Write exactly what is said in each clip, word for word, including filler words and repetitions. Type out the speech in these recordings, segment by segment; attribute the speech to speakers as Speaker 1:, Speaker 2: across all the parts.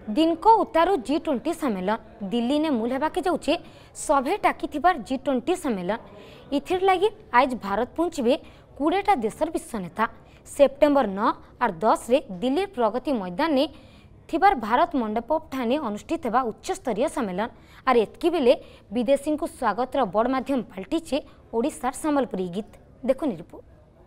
Speaker 1: दिन को उतारू जी ट्वेंटी सम्मेलन दिल्ली ने मूल होगा जाऊे सभे टाकी जी ट्वेंटी सम्मेलन इथिर लगी आज भारत पहुंचे कोड़ेटा देशर विश्व नेता सेप्टेम्बर नौ और दस रे दिल्ली प्रगति मैदान ने थिबार भारत मंडप ठाने अनुष्ठित होगा उच्चस्तरीय सम्मेलन और एतकी बेले विदेशी को स्वागत बड़ माध्यम पलटिचे ओडिशार संबलपुरी गीत देखो रिपोर्ट।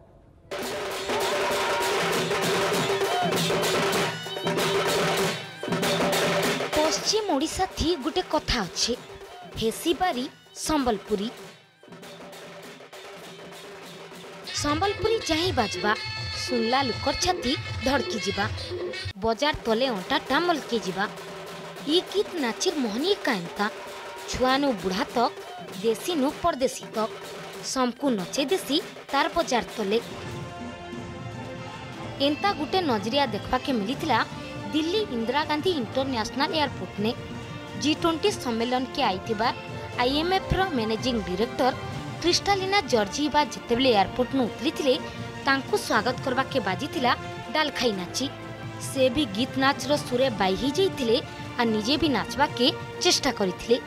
Speaker 1: पश्चिम ओडिशा थी गुटे कथा अच्छे हेसीबारी संबलपुरी संबलपुरी चाही बाजबा सुनला लुकर छाती धड़की जीवा बजार तले अंटा टामल के जीवा ये गीत नाचिर मोहनी कायनता छुआनु बुढ़ा तक देसी नु परदेसी तक समकु नचे देसी तार बजार तले एंता गुटे नजरिया देखा के मिलीथिला दिल्ली इंदिरा गांधी इंटरनेशनल एयरपोर्ट ने जी ट्वेंटी सम्मेलन के आईथिबा आईएमएफ रो मैनेजिंग डायरेक्टर क्रिस्टालिना जॉर्जिवा जितेबले एयरपोर्ट नु उतरी तांकु स्वागत करबा के बाजीथिला डालखाई नाची से भी गीत नाच रो सुरे बाई ही जाइथिले आ निजे भी नाचबा के चेष्टा करिथिले।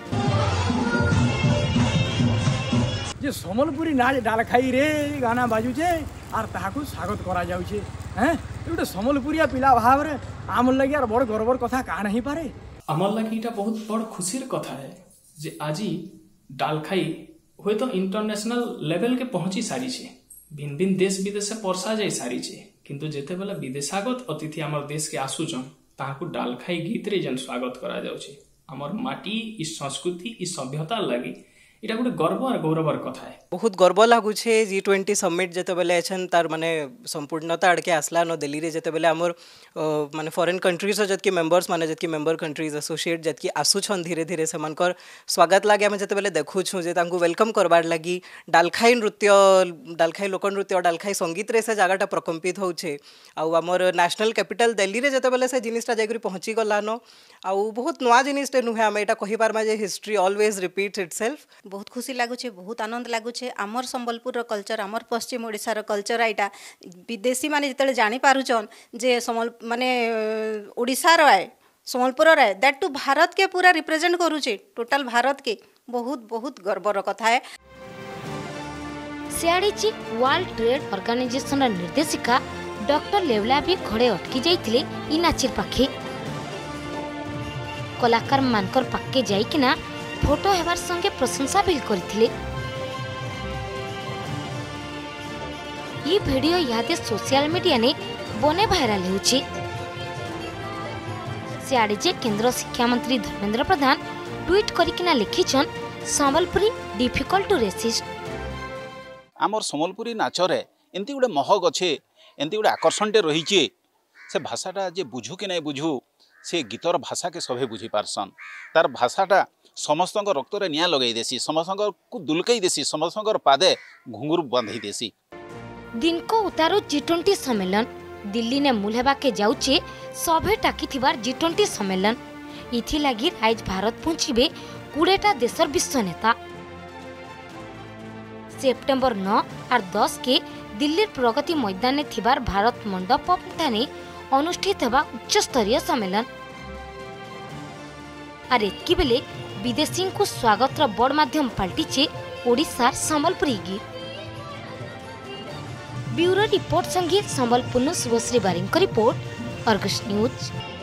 Speaker 2: जे समलपुरी नाच डालखाई रे गाना बाजुचे आर ताहाकु स्वागत करा जाउचे हैं एटा समलपुरिया पिला भाव रे आम लगी यार बड़ गर्वर कथा का नहीं पारे
Speaker 3: आमर लगी इटा बहुत बड़ खुशीर कथा है जे आजी डालखाई हुए तो इंटरनेशनल लेवल के पहुंची सारी छे भिन्न भिन्न देश विदेश से परसा जाई सारी छे किंतु जेते बेला विदेशागत अतिथि आमर देश के आसुचन ताहाकु डालखाई गीत रे जन स्वागत करा जाउछे आमर माटी इ संस्कृति इ सभ्यता लगी इटा गोटे गर्व और गौरवर कथा है।
Speaker 4: बहुत गर्व लगुचे जी ट्वेंटी समिट जिते बेले एछन तार माने संपूर्णता आड़के आसला न दिल्ली रे जिते बेले आमर माने फॉरेन कंट्रीज जतकी मेंबर्स माने जतकी मेंबर कंट्रीज एसोसिएट जतकी आसुछन धीरे धीरे सेमानकर स्वागत लागे आमे जिते बेले देखुछु जे तांकु वेलकम करबार लगी डालखाई नृत्य डालखाई लोक नृत्य डालखाई संगीत रे से जगहटा प्रकम्पित होउछे आउ आमर नेशनल कैपिटल दिल्ली रे जिते बेले से जिनिसटा जायकरी पहुंची गलानो आउ बहुत नवा जिनिसटे नुहे आमे एटा कहि पारमा जे हिस्ट्री ऑलवेज रिपीट्स इटसेल्फ।
Speaker 5: बहुत खुशी लगुचे बहुत आनंद लगुचे आमर संबलपुर कल्चर आमर पश्चिम ओडिशार कल्चर आईटा विदेशी माने जिते जानी पारुचन जे समल माने ओडिशार आए संबलपुर आए दैट टू भारत के पूरा रिप्रेजेंट करूचे टोटल भारत के बहुत बहुत गर्वर कथा है।
Speaker 1: सियाड़ीची वर्ल्ड ट्रेड ऑर्गेनाइजेशन निर्देशिका डॉक्टर लेवला भी घड़े अटकी जाइथिले इ नाचिर पाखे कलाकार मानकर पाके जाइकिना फोटो हेबार संगे प्रशंसा भी करथिले। ये वीडियो यादे सोशल मीडिया ने बने भाइराल होछि सियाड़े जे केंद्र शिक्षा मंत्री धर्मेंद्र प्रधान ट्वीट करिकिना लिखिछन संबलपुरी डिफिकल्ट टू रेसिस्ट।
Speaker 6: आमर संबलपुरी नाचरे एंती गुडे महग अच्छे एंती गुडे आकर्षणटे रहीचे से भाषाटा जे बुझू कि नहीं बुझू से गीतर भाषा के सभे बुझी पारसन तार भाषाटा समस्त रक्त रे निया लगे देसी समस्त को दुलकई देसी समस्त पादे घुंगुर बांधी देसी।
Speaker 1: दिन को उतारू जी ट्वेंटी सम्मेलन दिल्ली ने मूल होगा के जाऊे सभे टाकी जी ट्वेंटी सम्मेलन इथि लगी आज भारत पहुंचे कोड़ेटा देशर विश्व नेता सेप्टेम्बर नौ और दस के दिल्ली प्रगति मैदान ने थिबार भारत मंडप ठाने अनुष्ठित होगा उच्चस्तरीय सम्मेलन और एतकी बेले विदेशी को स्वागत बड़ माध्यम पलटिचे ओडिशार संबलपुरी गीत। ब्यूरो रिपोर्ट संगे Sambalpur Subhashree Baring report Argus news.